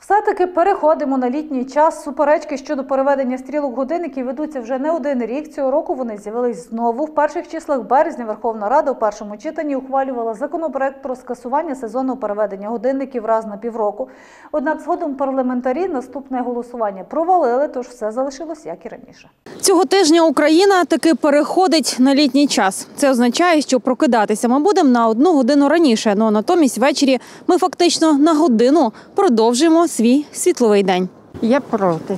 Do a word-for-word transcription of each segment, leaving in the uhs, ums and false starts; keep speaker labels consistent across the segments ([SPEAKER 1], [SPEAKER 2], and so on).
[SPEAKER 1] Все-таки переходимо на літній час. Суперечки щодо переведення стрілок годинників ведуться вже не один рік. Цього року вони з'явились знову. В перших числах березня Верховна Рада у першому читанні ухвалювала законопроект про скасування сезонного переведення годинників раз на півроку. Однак згодом парламентарі наступне голосування провалили, тож все залишилось, як і раніше.
[SPEAKER 2] Цього тижня Україна таки переходить на літній час. Це означає, що прокидатися ми будемо на одну годину раніше, але натомість ввечері ми фактично на годину продовжуємо свій світловий день.
[SPEAKER 3] Я проти.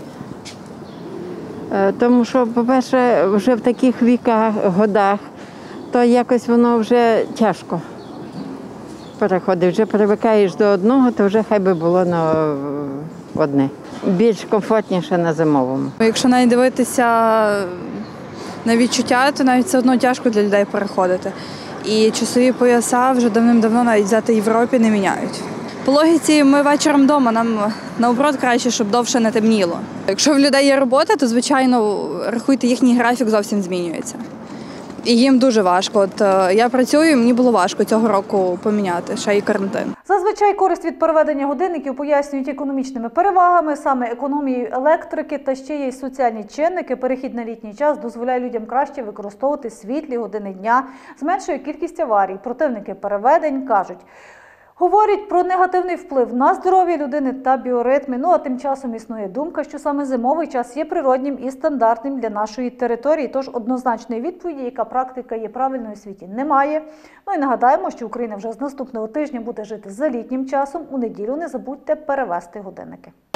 [SPEAKER 3] Тому що, по-перше, вже в таких віках, годах, то якось воно вже тяжко переходить. Вже привикаєш до одного, то вже хай би було на одне. Більш комфортніше на зимовому.
[SPEAKER 4] Якщо навіть дивитися на відчуття, то навіть все одно тяжко для людей переходити. І часові пояса вже давним-давно навіть взяти в Європі не міняють. По логіці ми вечором вдома, нам наоборот краще, щоб довше не темніло. Якщо в людей є робота, то, звичайно, рахуйте, їхній графік зовсім змінюється. І їм дуже важко. От я працюю, мені було важко цього року поміняти, ще й карантин.
[SPEAKER 1] Зазвичай користь від переведення годинників пояснюють економічними перевагами, саме економією електрики та ще є й соціальні чинники. Перехід на літній час дозволяє людям краще використовувати світлі години дня, зменшує кількість аварій. Противники переведень кажуть, говорять про негативний вплив на здоров'я людини та біоритми. Ну а тим часом існує думка, що саме зимовий час є природнім і стандартним для нашої території. Тож однозначної відповіді, яка практика є правильною у світі, немає. Ну і нагадаємо, що Україна вже з наступного тижня буде жити за літнім часом. У неділю не забудьте перевести годинники.